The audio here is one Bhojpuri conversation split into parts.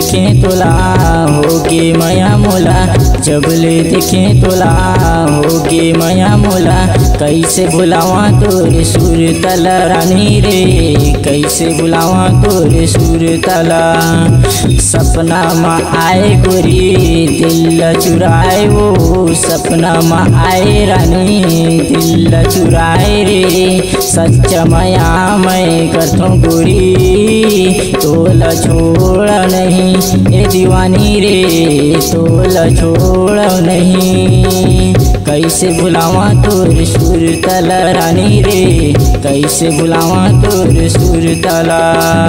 देखे तोला होगे माया मोला, जब ले देखे तोला होगे माया मोला। कैसे बुलावा तोरे सुर तला रानी रे, कैसे बुलावा तोरे सुर तला। सपना में आए गोरी दिल चुराए वो, सपना में आए रानी दिल चुराए रे। सच्चा माया मैं करथों गोरी तोला छोड़ नहीं, ए दीवानी रे तोला छोड़ नहीं। कैसे बुलावा तोर सुर तला रानी रे, कैसे बुलावा तोर सुर तला।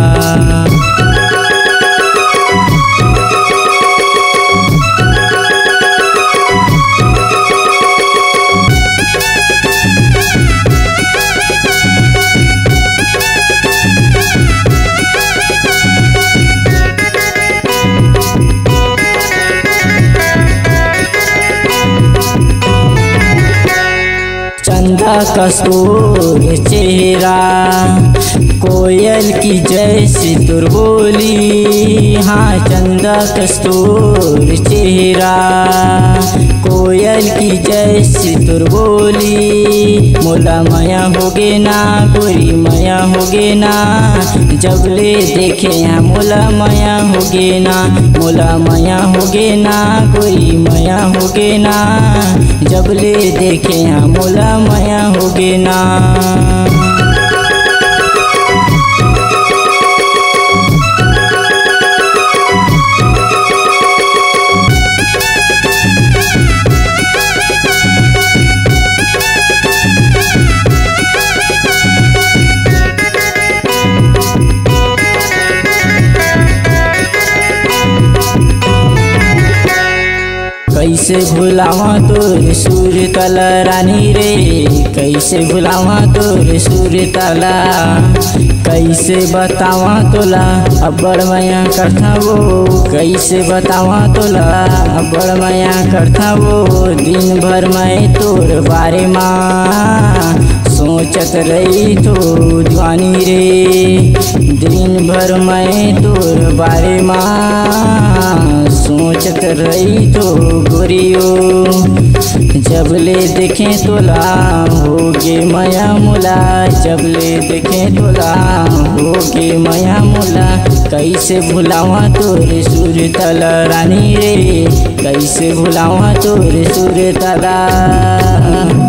चंदा कस्तूर चेहरा कोयल की जैसी तुर बोली, हाँ चंदा कस्तूर चेहरा कोयल की जैसी तुर बोली। मोला माया होगे ना गोरी माया होगे ना, जब ले देखे यहाँ मोला माया होगे ना, मोला माया होगे ना गोरी माया होगे ना, जब ले देखे यहाँ मोला माया होगे ना। कैसे भुलावा तोर सुर तला रानी रे, कैसे भुलावा तोर सुर तला। कैसे बतावा तोला अब्बड़ माया करथा वो, कैसे बतावा तोला अब्बड़ माया करथा वो। दिन भर मैं तोर बारे माँ सोचत रही तो दीवानी रे, दिन भर मैं तोर बारे माँ सोचत रही तो गोरियो। जब ले देखे तोला होगे माया मोला, जब ले देखे तोला होगे माया मोला। कैसे भुलावा तोरे सुर तला रानी रे, कैसे भुलावा तोरे सुर तला।